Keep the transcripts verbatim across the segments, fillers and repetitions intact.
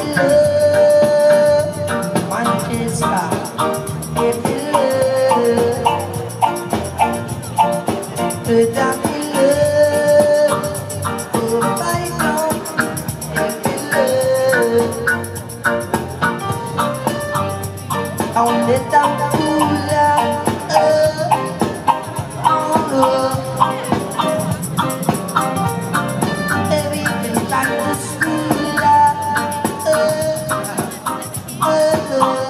love, Manchester, give me love. Could I be love? Oh, I know, give me love. Only that cool love, oh, oh. Everything like the school love, oh, oh, oh.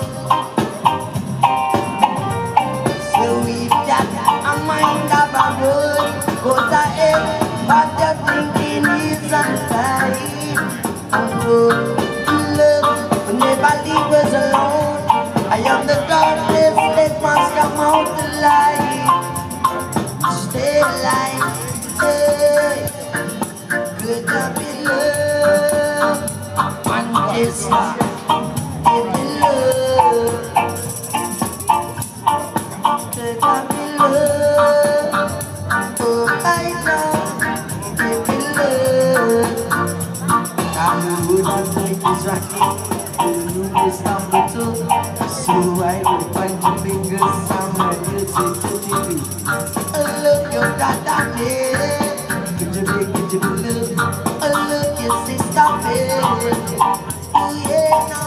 So we've got a mind of our own, go to hell, but the thinking is untied. Oh, love will never leave us alone. I am the darkness that must come out the light. Stay alive, hey. Could I be love? Manchester, give me love. Could I be love? Oh, I know, give me love. I'm the wood and light is rocking. The room is number two. So I will point your fingers somewhere you say to T V. Look your dada there. Could you be, could you be look? Look your sister there. Oh yeah, no,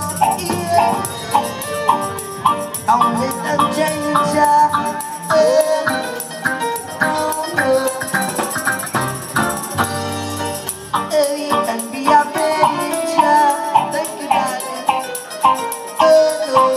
yeah. I'm with a ginger. Oh, oh, oh. Oh, you can be a ranger. Thank you, darling. Oh, oh.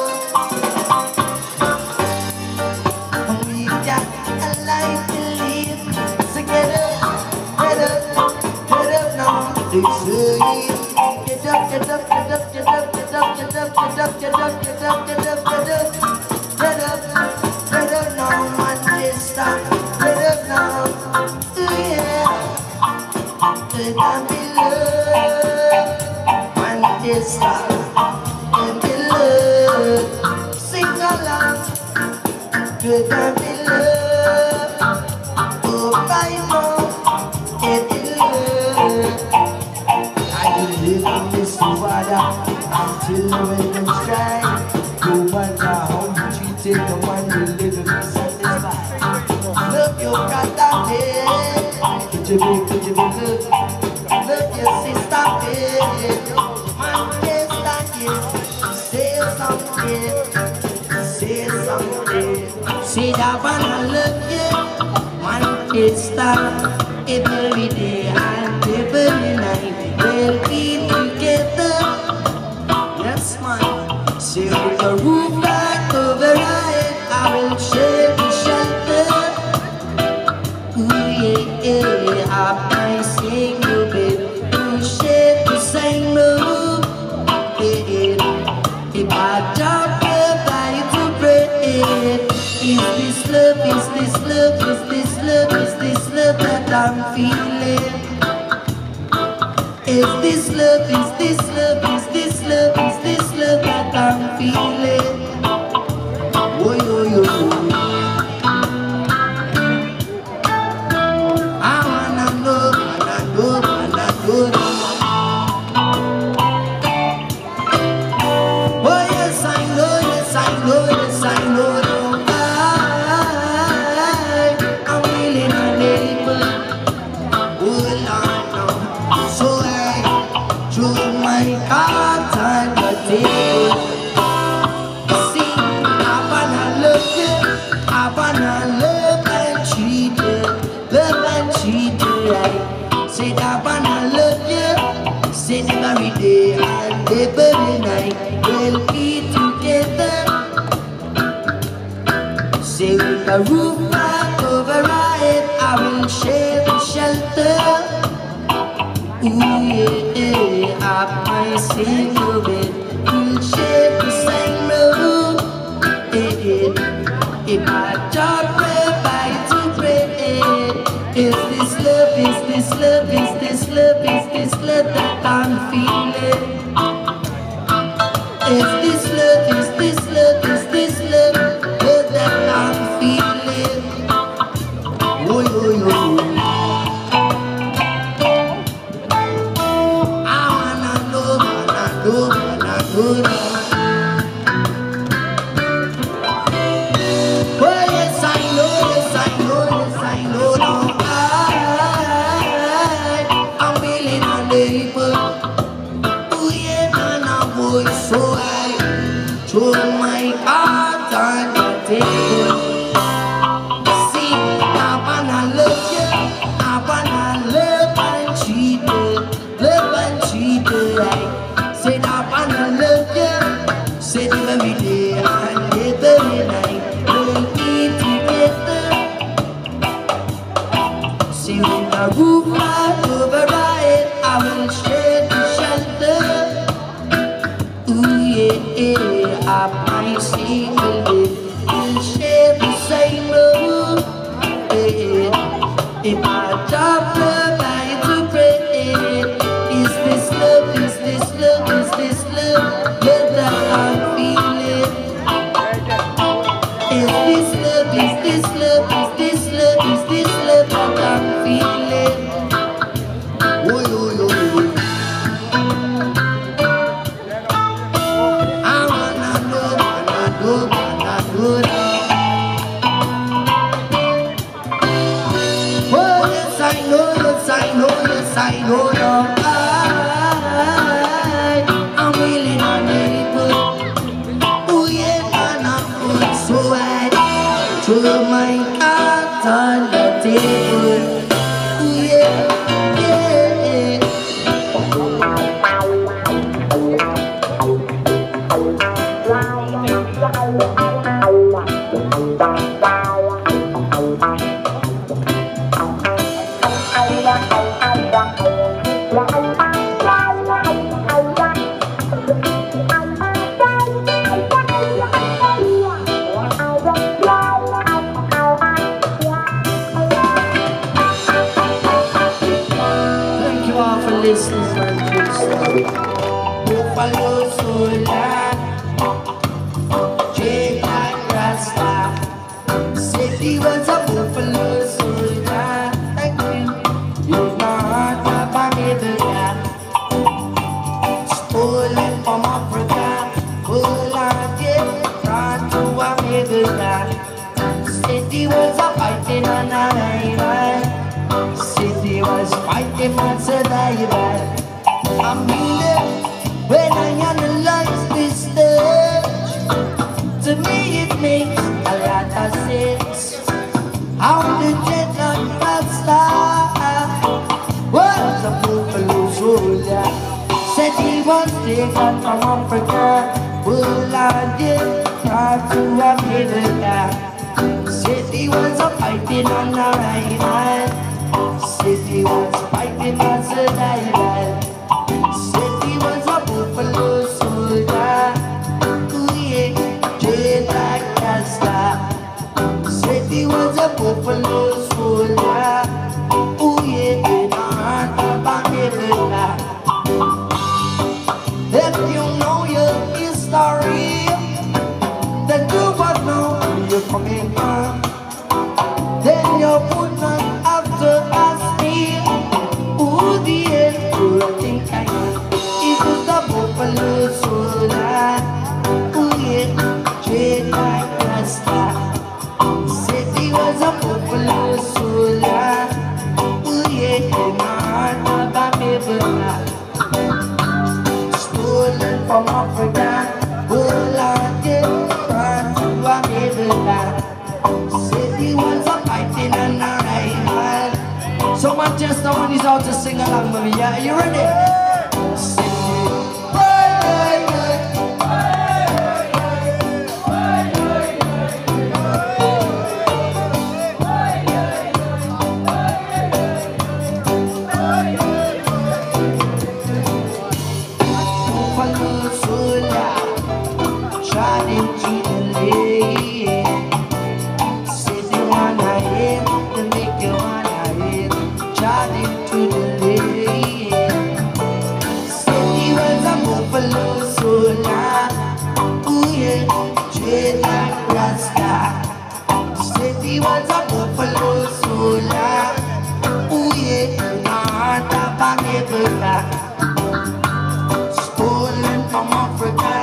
We've got a life to live. So get up, get up, get up now. They say, get up, get up, get up, get up, get up, get up, get up, get up, get up, get up, get up, get up, get up now, Manchester, get up now. Yeah, could I be love, Manchester, could be love, sing along. Could I be love? Oh, I know, get in love. I will live on this water until the weather's dry. No matter how you treat it, the one you live in is satisfied. Look your brother there. Could you be, could you be good? Look your sister there. Manchester, yeah. Say something. Say something. Say that one I love you, Manchester. Every day and every night we'll be together. Yes, man. Say with the roof back over it, I will share the shelter. Ooh yeah, yeah, I'm nice single bed. We'll share the same room. Yeah, yeah. If I don't is this love, is this love, is this love, is this love that I'm feeling? Is this love, is this love, is this love, is this love that I'm feeling? Oh, yo, yo, yo. I wanna know, wanna know, wanna know. Oh, yes, I know, yes, I know, yes, I know. Say every day and every night we'll be together. Say with the roof back over our head, I will share the shelter. Ooh yeah, yeah, up my single bed, we'll share the same room. Yeah, yeah. If I don't pray by to pray, is this love, is this love, is this love, is this love that I'm feeling? Is this love, is this love, is this love, love that I'm feeling? Oh, yo, yo. I wanna know, wanna know. oh no. Well, yes, I know, yes, I know, yes, I know now. I, I'm feeling unable. Oh yeah, man, I'm voice so high. Throw my heart on the table. See, I wanna love you. I wanna love and treat you. Love and treat you right. Said I wanna love you. Said every day and every night. We'll be together. See, when the roof lies over right, I will share the shelter. Ooh yeah, I might see the live. We'll share the same room. Yeah. If my job provides to pray, is this love, is this love, is this love that I'm feeling? Is this love, is this love, is this love, is this love that I'm feeling? Oh, yo, yo, yo. I wanna know, wanna know, wanna know now. Oh, yes, I know, yes, I know, yes, I know now. I, I'm feeling unable. Oh, yeah, man, I'm good so I throw my heart on the table. Oh, yeah, yeah, yeah. Thank you all for listening, my kids. Buffalo Sola, J like Rasta. Said he was a buffalo soldier. Thank you. You're not a Bangladesh. Stolen from Africa. Pull out it, brought to America. Said he was a fighting on an island. Said he was fighting for survival. I mean it when I analyze this stage. To me it makes a lot of sense. How the dreadlock master was a buffalo soldier. Said he was taken from Africa. Well, I did try to America. Said he was a fighting on the island. Said he was fighting for survival. Said he was a buffalo soldier. Ooh yeah, just like Rasta. Said he was a buffalo soldier. Ooh yeah, in the heart of America. If you know your history, then you would know where you're coming from. Then you would not have to ask me who the hell do you think I am? It was the buffalo soldier. Ooh yeah, straight like Rasta. Said he was a buffalo soldier. Ooh yeah, in the heart of America. Stolen from Africa. Well, I did brought to America. Said he was a fighting and a rival. So Manchester one is out to sing along with me, yeah? Are you ready? Sing it. Bye, bye, bye. Buffalo soldier, shot into the leg. Said you wanna hit, to make you wanna hit. Shot into the leg. Said he was a buffalo soldier. Ooh yeah, straight like Rasta. Said he was a buffalo soldier. Ooh yeah, in the heart of America. Stolen from Africa.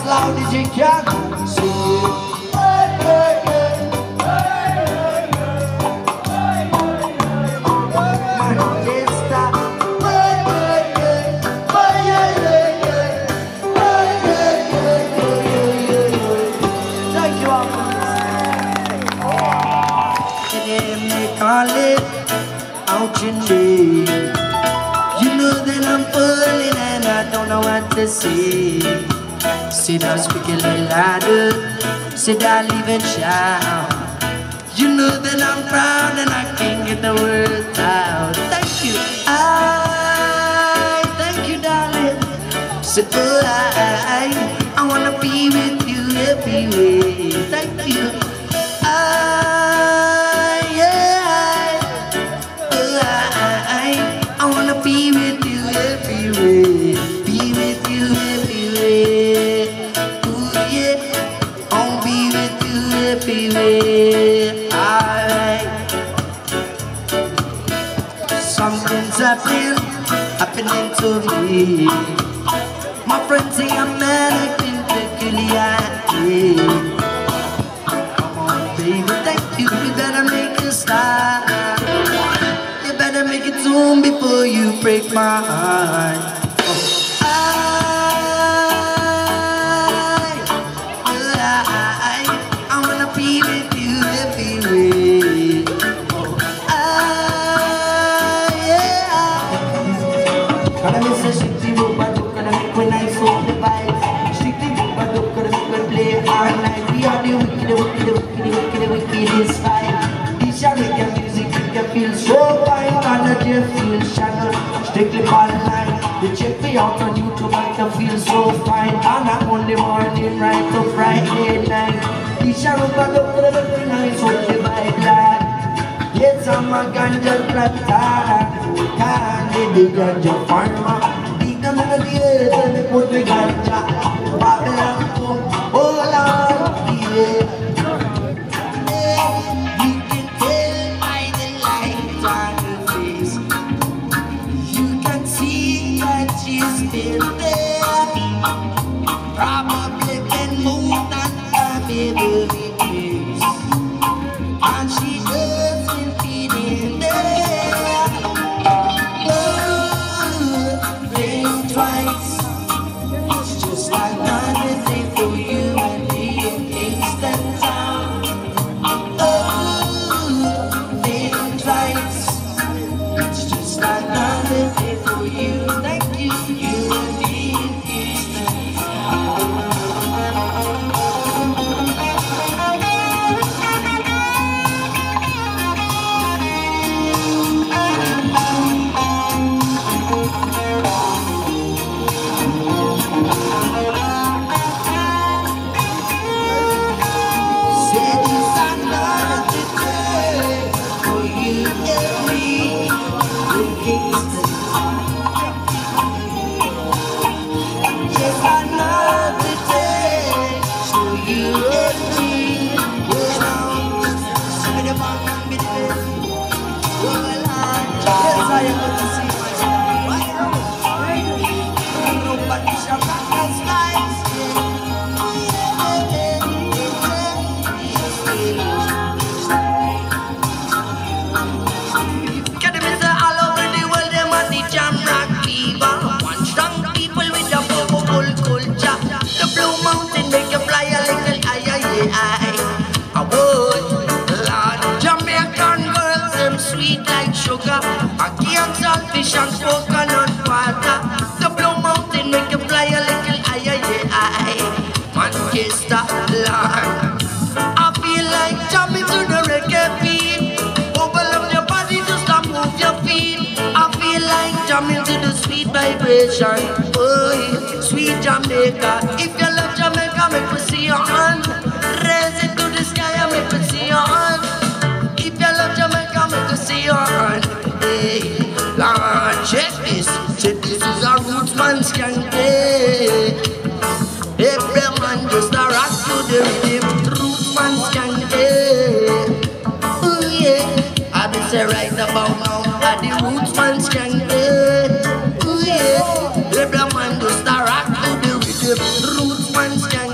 loud as you can. Sing hey, hey, hey. Manchester. Hey, hey, hey. Hey, hey, hey, hey. Hey, hey, hey, hey, hey, hey. Thank you all for listening. The name they call it out in day. You know that I'm falling and I don't know what to say. Said I'll speak a little louder. Said I'll even shout. You know that I'm proud and I can't get the words out. Thank you. I thank you, darling. Said oh I I wanna be with you everywhere. Thank you. I I wanna be with you everywhere, be with you everywhere. Ooh yeah, I'll be with you everywhere. Alright. Something's happening, happening to me. My friends say I'm mad, acting peculiar. Come on, baby, thank you. You better make a start. Better make it soon before you break my heart. Oh. I, I, I wanna be with you everywhere. Oh. I, yeah. Gonna miss a shitty book, but look at me when I saw the vibes. Shitty book, but look at me when play all night. We are the wicked, wicked, wicked, wicked, wickedest vibe. This shall make your music, make you feel so fine. Energy feel channel, strictly online. They check me out on YouTube, make you feel so fine. And I'm Monday morning, right to Friday night. This shall look at the every night, so the vibe like. Yes, I'm a ganja planter. Can't be the ganja farmer. Beat them in the earth and they put me ganja. Babylon, oh Lord, yeah. Still there, probably been more than five years, and she doesn't fit in there. Oh, think twice, it's just another day for you and me in Kingston town. Oh, think twice, it's just another day for you. Thank you. Fish and coconut water. The Blue Mountain make you fly a little higher, yeah. Manchester, Lord. I feel like jumping to the reggae beat. Bubble up your body, just to move your feet. I feel like jumping to the sweet vibration. Oh, sweet Jamaica. If you love Jamaica, make me see your hand. Raise it to the sky and make me see your hand. If you love Jamaica, make me see your hand. Hey. Lord, check this, check this is a roots man skank. Every man just a rock to the rhythm, roots man skank. Ooh yeah, I be say right about now, at the roots man skank. Ooh yeah, every man just a rock to the rhythm, roots man skank.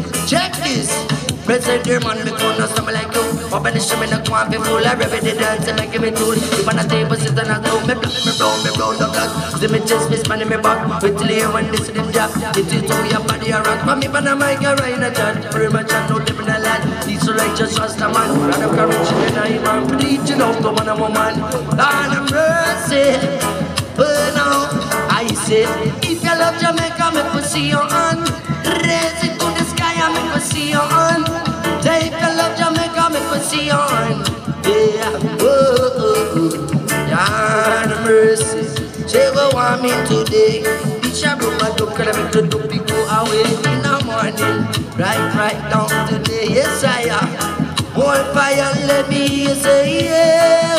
check this. Present your man, because no something like you. Open the shim in the quant, be full of ready to dance and make me tool. If on the table, sit on a globe, me blow, me blow, me blow the blood. See me chest, me span in me back. With the layer when this them job. It is how your body a rock. For me, pan a mic, I ride a chat. Very much I know living a lad. He's so righteous, trust a man. Run up courage in the man. Preaching out to one of a man. Lord have mercy. Oh no, I say, if you love Jamaica, make me see your hand. Raise it to the sky and make me see your hand. Take a love Jamaica, make me see your hand. Yeah, oh, oh, oh. God have mercy. Say what want me today. Bitch, I broke my door, cause I make the dopey go away in the morning. Right, right down today, yes I am. More fire, let me say yeah.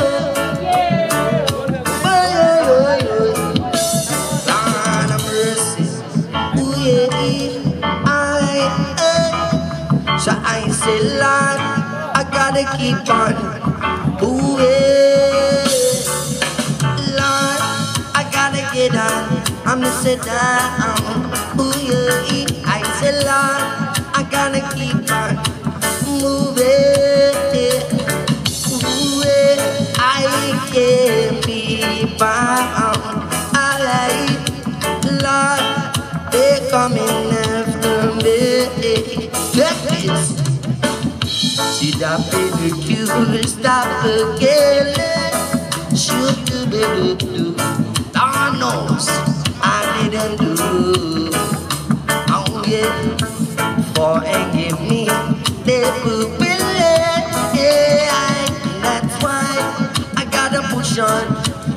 Oh, yeah, oh, yeah. God have mercy. Ooh, yeah, I, uh. So I say, Lord, I gotta keep on. Ooh, yeah. Lord, I gotta get on. I'm gonna sit down. Ooh, yeah. I say, Lord, I gotta keep on moving. Ooh, yeah. I can't be bound. Alright, Lord, they're coming after me. Check this. Should I pay the cue? Stop again. Should you be able to? Lord knows I didn't do. Oh yeah, for and give me the ability. Yeah, that's why I gotta push on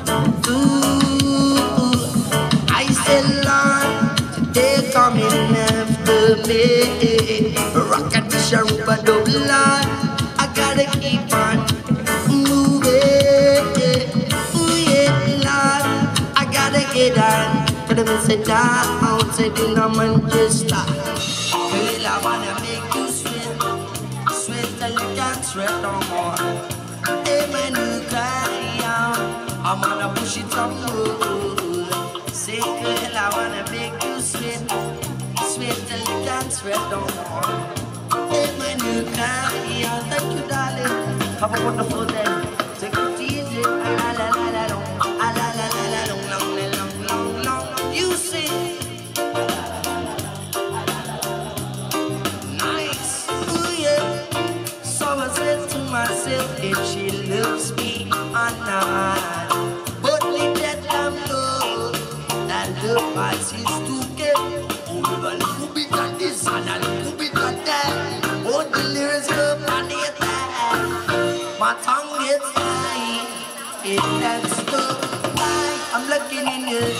through. I said, Lord, today coming after me. Rock and dish a rubber double line. I gotta keep on moving. Ooh yeah, Lord, I gotta get on. But I'm sit down outside in Manchester. Girl, I wanna make you sweat, sweat till you can't sweat no more. Hey, my new carry on, I'm gonna push it some more. Say, girl, I wanna make you sweat, sweat till you can't sweat no more. Hey, my new carry on, thank you, darling. Have a wonderful day. Take it easy. La la la la long, la la la la long, long, long, long, long. You see. Myself if she loves me or not, but let them know that love passes to get over a little bit of this and a little bit of that. But the lyrics go on it that my tongue gets high. If that's the why I'm looking in your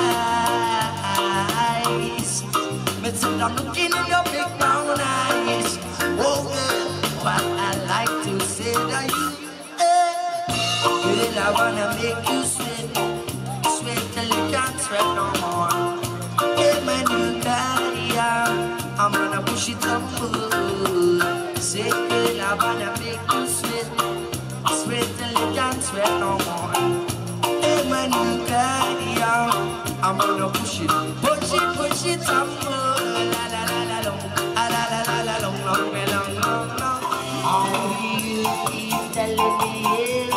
eyes, but I'm looking in your big brown eyes. Oh girl, but I like to say to you, hey, girl, I wanna make you sweat, sweat till you can't sweat no more. Hey, my new career, I'm gonna push it up good. Say, girl, I wanna make you sweat, sweat till you can't sweat no more. Hey, my new career, I'm gonna push it, push it, push it up good. La la la la long, la la la la la long, long, long, long, long. All you keep telling me is,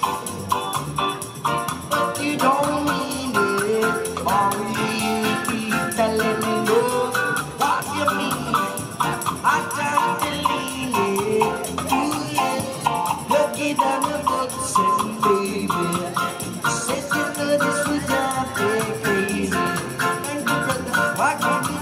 but you don't mean it. All you keep telling me is, what you mean? I can't believe it. Ooh yeah, lucky than the books and baby. Says you know this was a bit crazy. And you brother, why can't you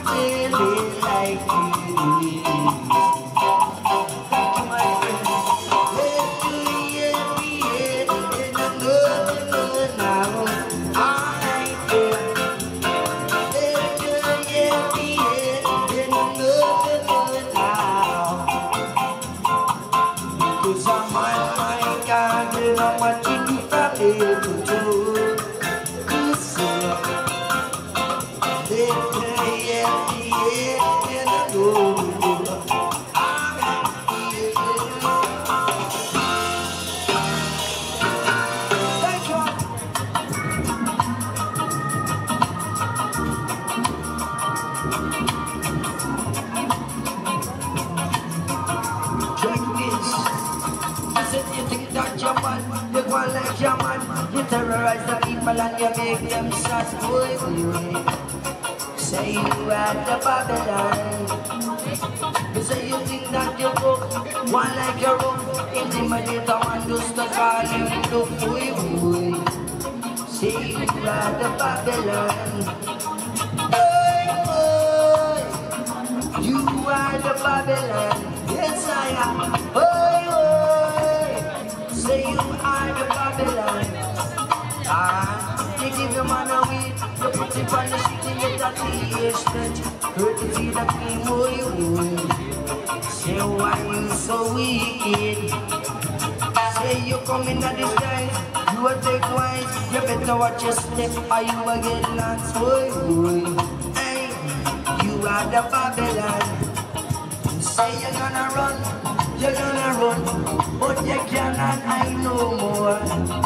said you think that you're man, you go like your man. You terrorize the people and you make them sad. Boy, boy. Say you at the Babylon. You say you think that you go one like your own. Intimidate the man just to call him the boy, boy. Say you at the Babylon. Boy, boy. You are the Babylon. Yes, I am. Boy, boy. Say you are the Babylon. Ah, they give your man a weed. You put it on the sheet and get that taste. Courtesy that came boy, boy. Say why you so wicked. Say you come in at this time. You will take wise. You better watch your step or you will get lost. Boy, boy. Hey, you are the Babylon. Say you're gonna run, you're gonna run, but you cannot hide no more.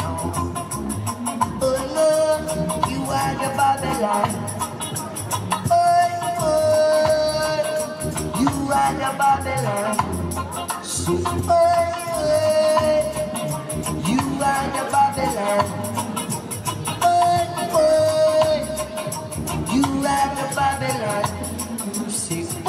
Oh no, you are the Babylon. Oh, oh, you are the Babylon. So, oh, oh, you are the Babylon. Oh, oh, you are the Babylon. Say, oh,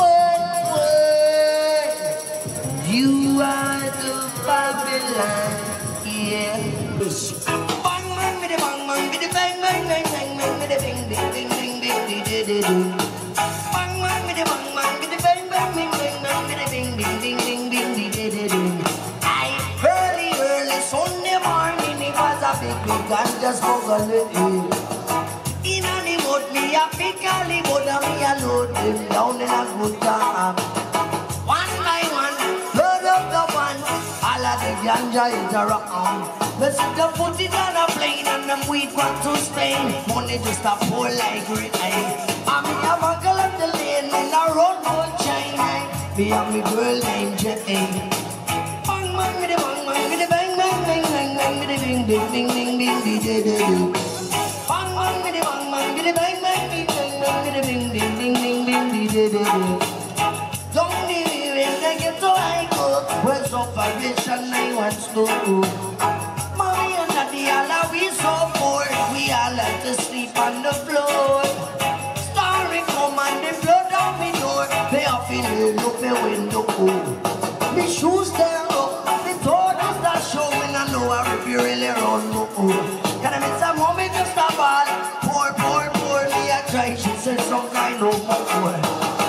you are the Babylon, yeah. Bang bang with the bang bang with the bang bang bang bang bang with the bing bing bing bing bing bing bing bing. Bang bang with the bang bang with the bang bang bang bang bang with the bing bing bing bing bing bing bing bing. I early early Sunday morning it was a big big ganja smoke in the boat me a pick a the boat and me a load them down in a good job. One by one, load up the one. All of the ganja is around. Let's just put it on a plane and them weed want to Spain. Money just a pour like rain. I'm me a muggle up the lane in a road road China. Me and me girl named Jane. Bang bang with the bang bang with the bang bang bang bang bang with the bing bing bing bing bing bing bing bing. Bang bang with the bang bang with the bang bang bing bang bang with the bing bing bing bing bing bing bing bing. Don't leave me when I get to high court. Where's operation I want to do? Mommy and daddy all are we so poor. We all have to sleep on the floor. Story come and the blood on me door. They are feeling up the window cool. Me shoes there up. The door does not show when I know I rip you really run no cool. Can I miss a moment just a ball? Poor, poor, poor me I try. She said some kind of more.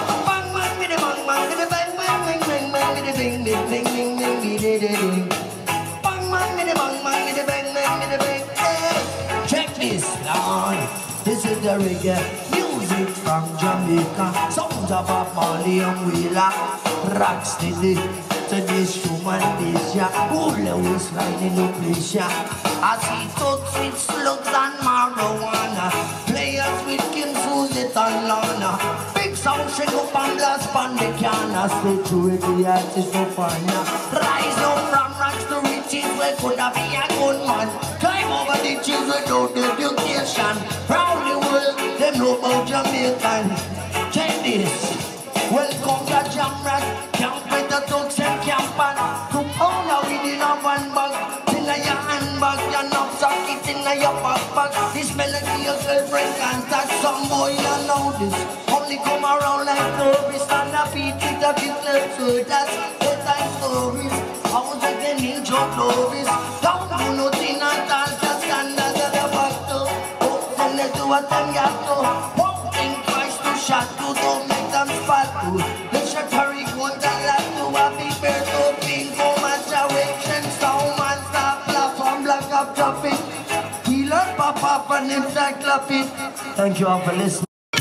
Bing bing bing bing bing bing bing bing. Bang bang with the bang bang with the bang bang with the bang. Hey, check this, Lord. This is the reggae music from Jamaica. Sounds of a Marley and Wheeler. Rock steady to this human nature. All the waistline in the place, yeah. I see thugs with slugs and marijuana. Players with Kimsuzi and Lana. Big sound shake up and blast on the canna. Stay true with the artist no fun. Rise up from rocks to riches where could have be a good man. Climb over the trees without education. Round the world, they know about Jamaican. Check this. Welcome to Jamrock. Camp with the thugs and campan. To pound out within a one bag. In your handbag, your knapsack, it in your backpack. This melody your girlfriend can't touch. Some boy you know this. Only come around like tourists and a beat with a big left. So that's bedtime stories. I was like the ninja Clovis. Don't do nothing at all, just stand at the back door. Oh, then they do what them got to. One thing twice to shot to don't make them spot to. They should hurry go and like to a big bear to pink for much awaken. Sound man stop laugh and block up traffic. Heal up, pop up and them start clapping. Thank you all for listening.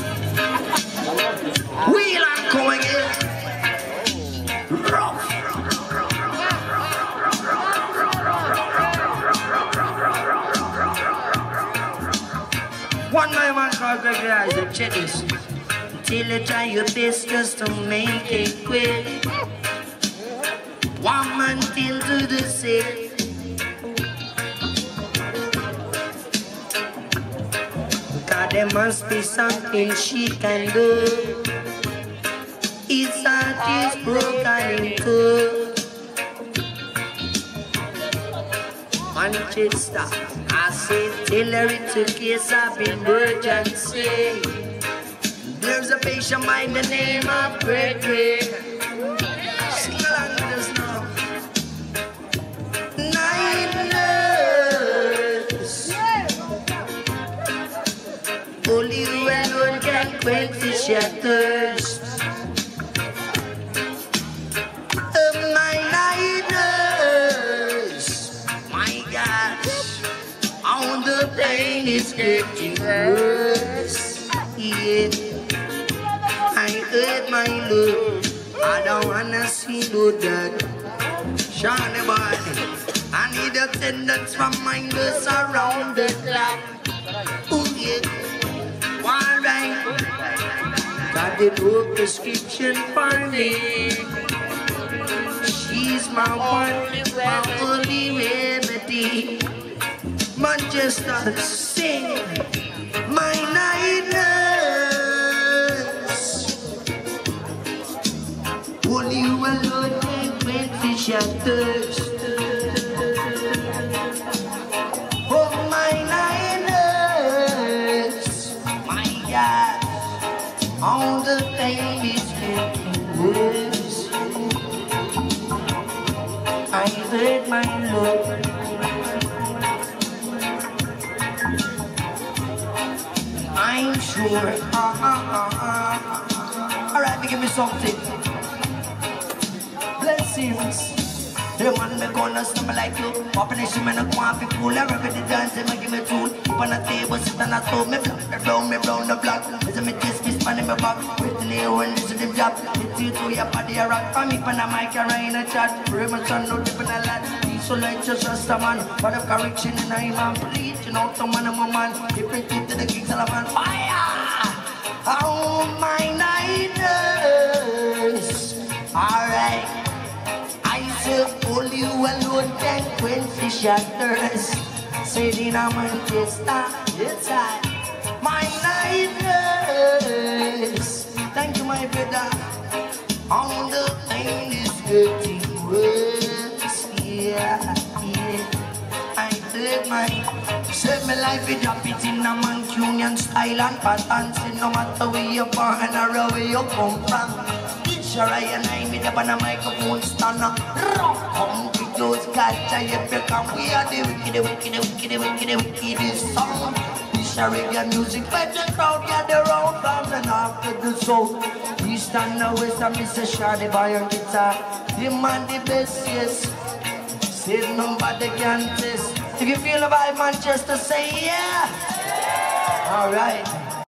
Wheel and come again. Ruff. One my man called Reggae eyes and check this. Till you try your best just to make it quick. One man till to the sick. God, there must be something she can do. His heart is broken in two. Manchester. I said, Hillary took case of emergency. There's a patient by the name of Gregory. Sing along with us now. Night nurse. Only you alone can quench your thirst. Oh, my night nurse. My gosh, all the pain is getting worse. Yeah. I hurt my love. I don't wanna see no dad. Shawty boy, I need attendance from my nurse around the clock. Oh yeah, alright. Got the book prescription for me. She's my one, my only remedy. Manchester, sing my night nurse. Only you alone can quench your thirst. Oh, my night nurse. My God, all the pain is getting worse. I hurt my love. I'm sure. Uh, uh, uh, uh. Alright, give me something. Blessings. The man me gonna stumble like you. Population man I want to cool. Everybody dance and give me tool. Up on the table, sit on the toe. Me block, me brown, me brown the block. Listen me taste, me span in my back. With the nail and listen to them job. It's you to your body a rock. For me, pan a mic, I in a chat. Remember, no different a lot. So like just trust a man. For the correction and I'm on preaching out to man and my man. Different tip to the kings of the man. Fire! Oh, my night nurse. Alright. I said, only you alone can quench your thirst. Said in a Manchester, it's I. My night nurse. Thank you, my brother. All the pain is getting worse. Yeah, yeah. I did my. Save my life, it drop it in a Mancunian style and patterns. No matter where you're born or where you come from. Each eye and I made up on a microphone stand. Come with those guys, I if you come. We are the wicked, wicked, wicked, wicked, wicked sound. Each reggae music, but the crowd gather round from and after the soul. East and the west, I miss a shawty by your guitar. The man the best, yes. Say nobody can test. If you feel the vibe, Manchester, say yeah. All right.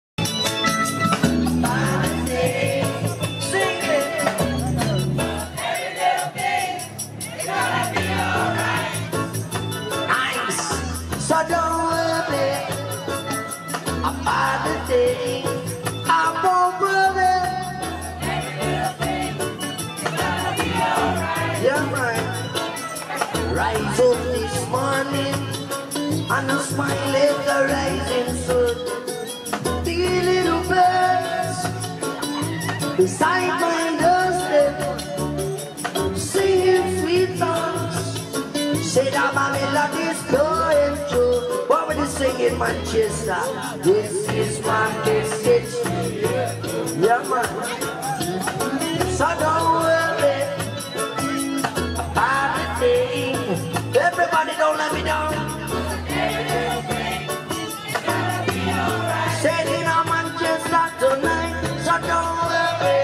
Sing it. Every little thing is gonna be alright. Nice. So don't worry about the thing. I won't worry. Every little thing is gonna be alright. Yeah, right. Rise up this morning and a smile at the rising sun. The little birds beside my doorstep singing sweet songs. Say that my melody's going true. What were they singing, Manchester? This is my message. Yeah, man. So don't worry about the thing. Everybody don't let me down. Said in a Manchester tonight, so don't worry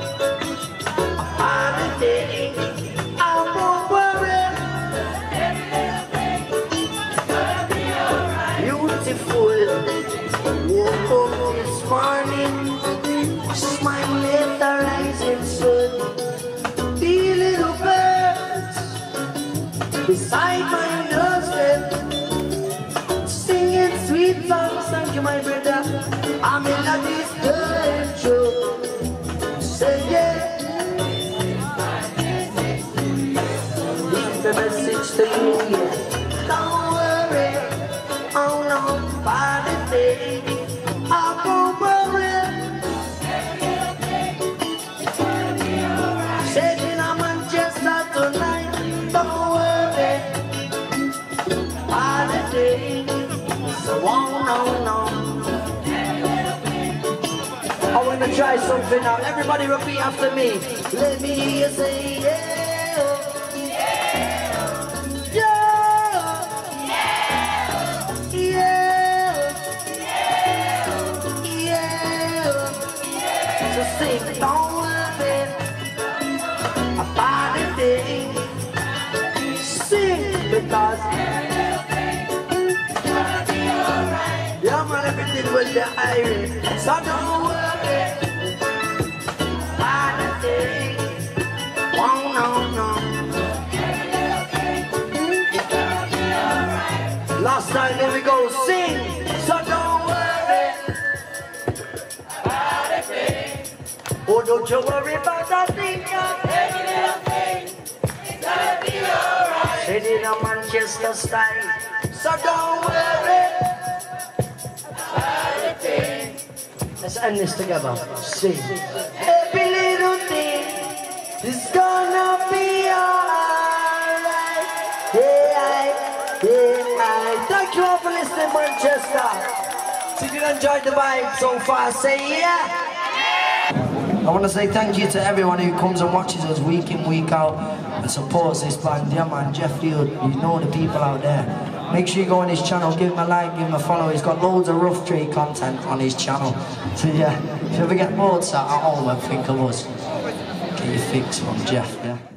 about the thing. I won't worry. Beautiful. Woke up this morning, smile at the rising sun. The little birds beside my doorstep singing sweet songs. Thank you, my brother. I'm in a distant show. Say yeah. Leave the message to you, yeah. Don't worry, oh no, about the thing. I won't worry. Said in a Manchester tonight. Don't worry. no, no. I wanna try something now. Everybody repeat after me. Let me hear you say yeah. Sing, don't worry about a thing. Sing, because yeah, man, everything will be iron. So don't worry about a thing. Oh, no, no. Last time, there we go. Sing, so don't worry about a thing. Oh, don't you worry about that thing, every little thing, it's gonna be alright. Said in a Manchester style, so don't worry about a thing. Let's end this together. Sing. Every little thing is gonna be alright. Yeah, yeah. Thank you all for listening, Manchester. So if you enjoyed the vibe so far, say yeah. I want to say thank you to everyone who comes and watches us week in, week out and supports this band. Yeah man, Jeff Field, you know the people out there. Make sure you go on his channel, give him a like, give him a follow. He's got loads of Rough Trade content on his channel. So yeah, if you ever get bored sat at home and think of us, get your fix from Jeff, yeah.